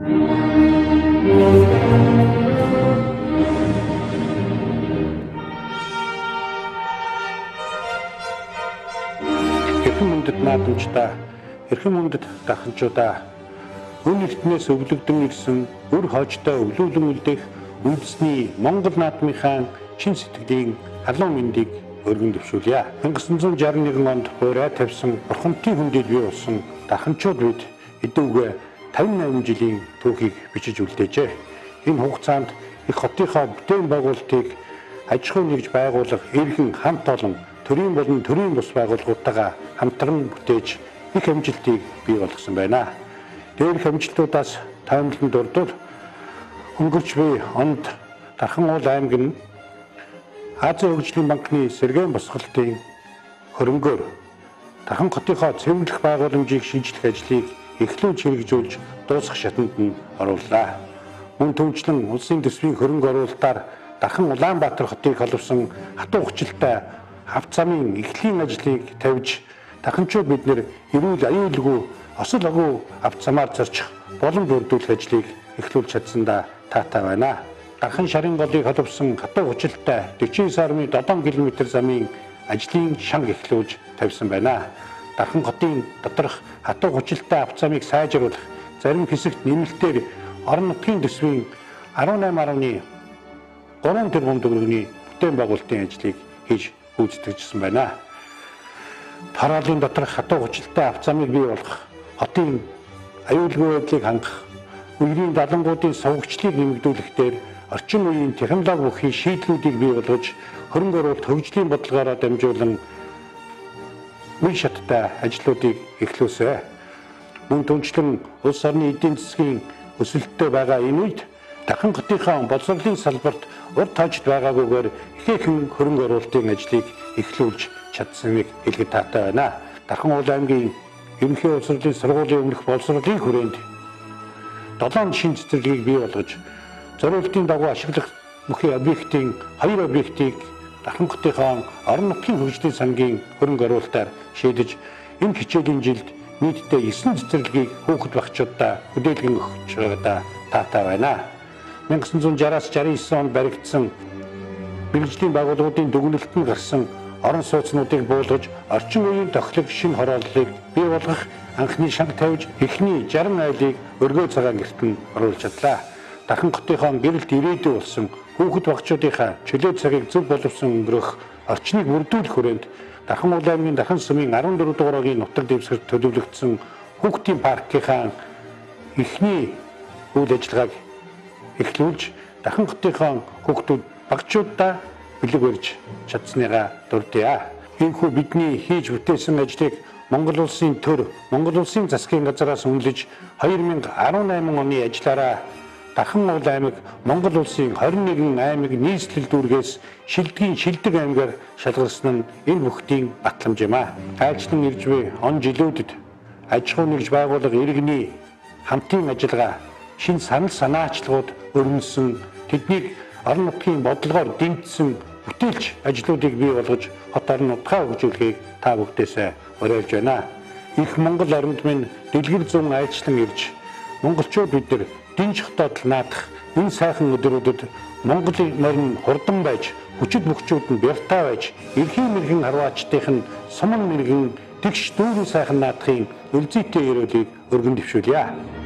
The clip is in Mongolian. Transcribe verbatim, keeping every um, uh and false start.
Эрхэм мөндөд наадамчдаа, эрхэм мөндөд даханчуудаа, өн эртнээс өвлөгдөн ирсэн үр хоожтой өвлүүлэн үлдэх үндэсний Монгол наадмынхаа чин сэтгэлийн халуун мэндийг өргөн дэвшүүлье. 천구 шestic one онд буурай тавьсан бурхамтын хүндэл бий болсон даханчууд бид эдүүгээ fifty-eight жилийн түүхийг бичиж үлдээжээ. Энэ хугацаанд их хотынхоо бүтээн байгуулалтыг аж ахуй нэгж байгуулах эргэн хамт олон төрийн болон төрийн бус байгууллагуудтайгаа хамтран бүтээж их амжилтыг бий болгосон байна. Дээрх амжилтуудаас таамаглан дурдвал өнгөрч буй онд Дархан уул аймаг нь Азийн хөгжлийн банкны сэргээн босголтын хөрөнгөөр Дархан хотынхоо цэвэрлэх байгууламжийг шинжлэх ажлыг эхлүүлж хэрэгжүүлж дуусгах шатанд нь орууллаа. Мөн түнчлэн улсын төсвийн хөрөнгө оруулалтаар Дархан Улаанбаатар хотыг холбосон хатуу хүчилтэй авто замын эхлэлийн ажлыг тавьж дахинчууд бид нэр эрүүл аюулгүй осол агуу авто замаар зорчих боломж бүрдүүлэх ажлыг эхлүүлж чадсандаа таатай байна. Дархан шарын голыг холбосон хатуу хүчилтэй forty-nine километр замын ажлын шанг эхлүүлж тавьсан байна. Дархан хотын доторх хатуу хүчилтэй авто замыг сайжруулах зарим хэсэгт нэмэлтээр орон нутгийн төсвийн eighteen.3 тэрбум төгрөгийн бүтээн байгуулалтын ажлыг хийж гүйцэтгэжсэн байна. Паралын доторх хатуу хүчилтэй авто замыг бий болгох, хотын аюулгүй байдлыг хангах, үерийн далангуудын сувгчлыг нэмэгдүүлэх дээр орчин үеийн технологи бүхий шийдлүүдийг бий болгож хөрөнгө оруулалт хөгжлийн бодлогоороо дамжуулан үе шаттай ажлуудыг эхлүүлсэн. Мөн түнчлэн улс орны эдийн засгийн өсөлттэй байгаа энэ үед Дархан хотынхаа боловсролын салбарт урд тоочд байгаагүйгээр ихээхэн хөрөнгө оруулалтын ажлыг эхлүүлж чадсаныг хэлэхэд таатай байна. Дархан уул аймгийн ерөнхий боловсролын сургуулийн өмнөх боловсролын хүрээнд долоон шин цэцэрлэгийг бий болгож зориултын дагуу ашиглах бүхий объектын хоёр объектыг Дархан хотынхаа орон нутгийн хөгжлийн сангийн хөрөнгө оруулалтаар шийдэж энэ хичээлийн жилд нийтдээ nine цэцэрлэгийг хүүхэд багчуудаа хүлээлгэн өгч байгаадаа таатай байна. nineteen sixty-six-sixty-nine онд баригдсан мэргэжлийн байгууллагуудын дүгнэлтэнд гарсан орон сууцнуудыг буулгаж орчин үеийн тохилог шинэ хорооллыг бий болгох анхны шанг тавьж эхний sixty айлыг өргөө цагаан гэрт нь оруулж чадлаа. Дархан хотынхоо гэрэлт ирээдүй болсон хүүхэд багчуудынхаа чөлөө цагийг зөв боловсон өнгөрөх орчныг бүрдүүлэх хүрээнд Дархан уул аймгийн Дархан сумын fourteen дугаагийн нутаг дэвсгэрт төлөвлөгдсөн хүүхдийн паркийнхаа эхний үйл ажиллагааг эхлүүлж Дархан хотынхоо хүүхдүүд багчуудаа бэлэг барьж чадсныгаа дурдъя. Иймхүү бидний хийж бүтээсэн ажлыг Монгол улсын төр, Монгол улсын засгийн газраас үнэлж two thousand eighteen оны ажлаараа Дархан уул аймаг Монгол улсын twenty-one аймаг нийслэл дүүргээс шилдгийн шилдэг аймгаар шалгарсан нь энэ бүхтийн батламж юм а. Айлчлан ирж буй он жилүүдэд аж ахуй нэгж байгууллага иргэний хамтын ажиллагаа шин санал санаачлагууд өрнөсөн тэднийг орон нутгийн бодлогоор дэмжсэн бүтээлч ажлуудыг бий болгож хот орон нутгаа хөгжүүлэхийг та бүхтээсээ уриалж байна. Их Монгол оронд минь дэлгэр зүүн айлчлан ирж монголчууд бид нар динж хотод наадах энэ сайхан өдрүүдэд Монголын морин хурдан байж хүчит мөхчүүд нь бяртаа байж эрхийн мэрхэн харваачдынх нь суман мэрхэн тэгш дүүрэн сайхан наадахын үлзийтэй өрөөлийг өргөн дэвшүүлье.